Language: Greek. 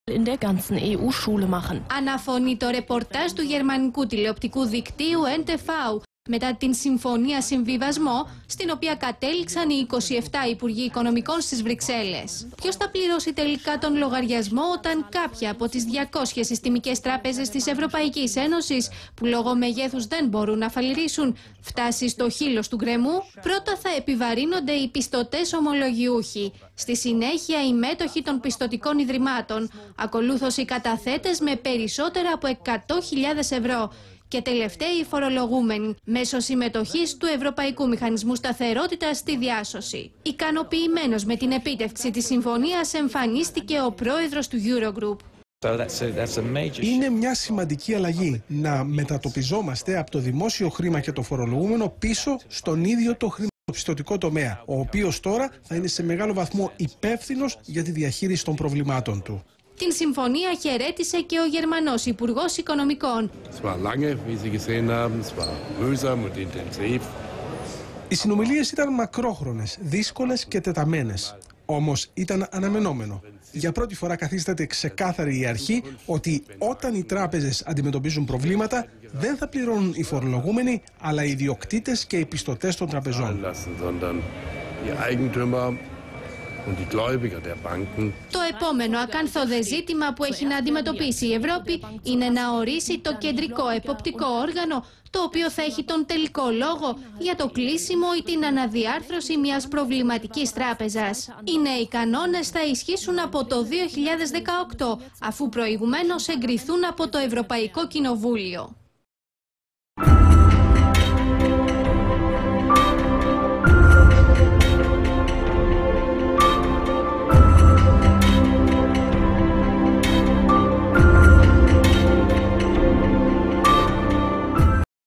in der ganzen EU-Schule machen. Αναφωνεί το ρεπορτάζ του γερμανικού τηλεοπτικού δικτύου NTV μετά την συμφωνία συμβιβασμό, στην οποία κατέληξαν οι 27 Υπουργοί Οικονομικών στις Βρυξέλλες. Ποιος θα πληρώσει τελικά τον λογαριασμό όταν κάποια από τις 200 συστημικές τράπεζες της Ευρωπαϊκής Ένωσης, που λόγω μεγέθους δεν μπορούν να φαλιρίσουν, φτάσει στο χείλος του γκρεμού? Πρώτα θα επιβαρύνονται οι πιστωτές ομολογιούχοι. Στη συνέχεια οι μέτοχοι των πιστωτικών ιδρυμάτων. Ακολούθως οι καταθέτες με περισσότερα από 100.000 ευρώ. Και τελευταίοι οι φορολογούμενοι, μέσω συμμετοχής του Ευρωπαϊκού Μηχανισμού Σταθερότητας στη διάσωση. Ικανοποιημένος με την επίτευξη της συμφωνίας εμφανίστηκε ο πρόεδρος του Eurogroup. Είναι μια σημαντική αλλαγή να μετατοπιζόμαστε από το δημόσιο χρήμα και το φορολογούμενο πίσω στον ίδιο το χρηματοπιστωτικό τομέα, ο οποίος τώρα θα είναι σε μεγάλο βαθμό υπεύθυνος για τη διαχείριση των προβλημάτων του. Την συμφωνία χαιρέτησε και ο Γερμανός Υπουργός Οικονομικών. Οι συνομιλίες ήταν μακρόχρονες, δύσκολες και τεταμένες. Όμως ήταν αναμενόμενο. Για πρώτη φορά καθίσταται ξεκάθαρη η αρχή ότι όταν οι τράπεζες αντιμετωπίζουν προβλήματα, δεν θα πληρώνουν οι φορολογούμενοι, αλλά οι ιδιοκτήτες και οι πιστωτές των τραπεζών. Το επόμενο ακάνθοδε ζήτημα που έχει να αντιμετωπίσει η Ευρώπη είναι να ορίσει το κεντρικό εποπτικό όργανο, το οποίο θα έχει τον τελικό λόγο για το κλείσιμο ή την αναδιάρθρωση μιας προβληματικής τράπεζας. Οι νέοι κανόνες θα ισχύσουν από το 2018, αφού προηγουμένως εγκριθούν από το Ευρωπαϊκό Κοινοβούλιο.